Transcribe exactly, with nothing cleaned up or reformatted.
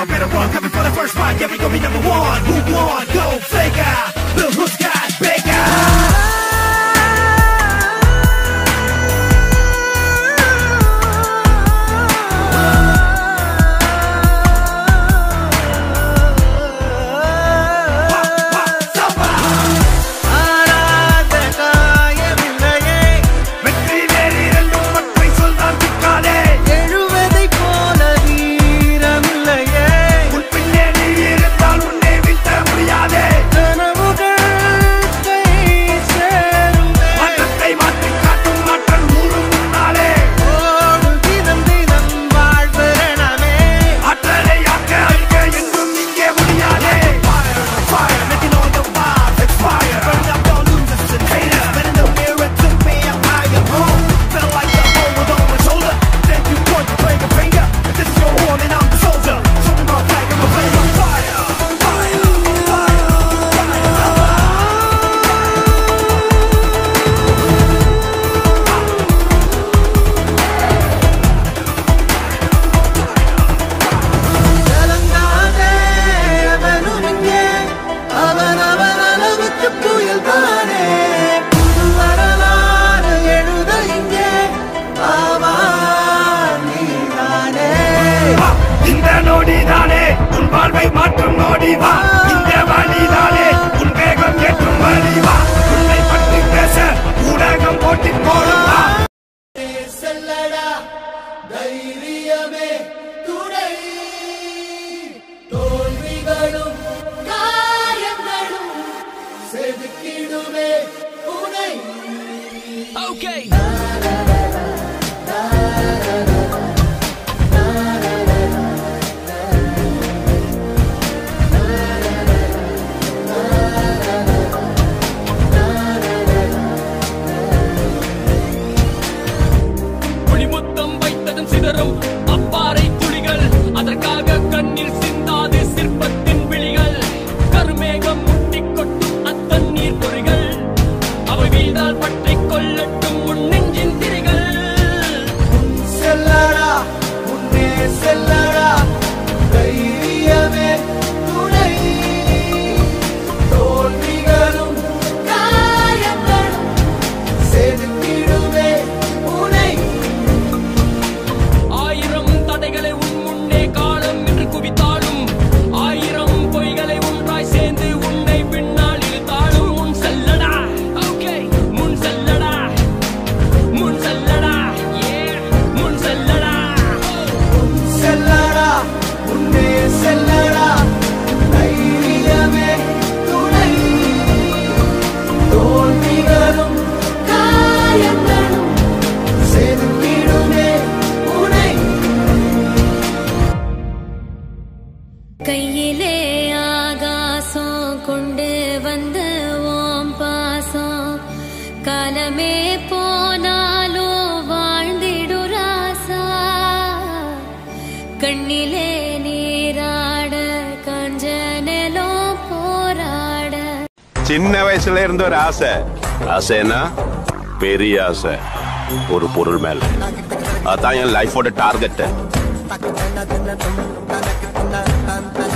now, better run, coming for the first spot. Yeah, we gon' be number one. Who won? Go figure. Lil Who's got bigger. Okay. புலிமுத்தம் வைத்ததும் சிதறும் அப்பாறை துளிகள், அதற்காக கண்ணீர் சிந்தாது சிற்பத்தின் விழிகள். கருமேகம் முட்டிக் கொட்டும் அத்தண்ணீர் பொறிகள், அவை வீழ்ந்தால் பற்றிக் கொள்ளட்டும் உன் நெஞ்சின் திரிகள். செல்லடா முன்னே செல்லடா தைரியமே துணை, தோல்விகளும் காயங்களும் செதுக்கிடுமே உனை. ஆயிரம் தடைகளை உன் முன்னே காலம் என்று குவித்தாலும், ஆயிரம் பொய்களை ஒன்றாய் சேர்ந்து உன்னை பின்னால் இழுத்தாலும், முன் செல்லடா. ஓகே, முன் செல்லடா, முன் செல்லடா, ஏ முன் செல்லடா. செல்லடா முன்னே செல்லடா தைரியமே துணை, தோல்விகளும் காயங்களும் செதுக்கிடுமே உனை. கையிலே ஆகாசம் கொண்டு வந்த ஓம் பாசம், காலமே போனாலோ வாழ்ந்திடு ராசா. கண்ணிலே நீராட கஞ்சனலோ போராட. சின்ன வயசுல இருந்த ஒரு ஆசை, ஆசைன்னா பெரிய ஆசை ஒரு பொருள் மேல. அதான் என் லைஃபோட டார்கெட்.